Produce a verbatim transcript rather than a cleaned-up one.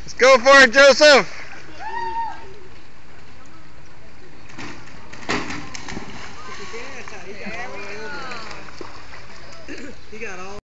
Let's go for it, Joseph. He got all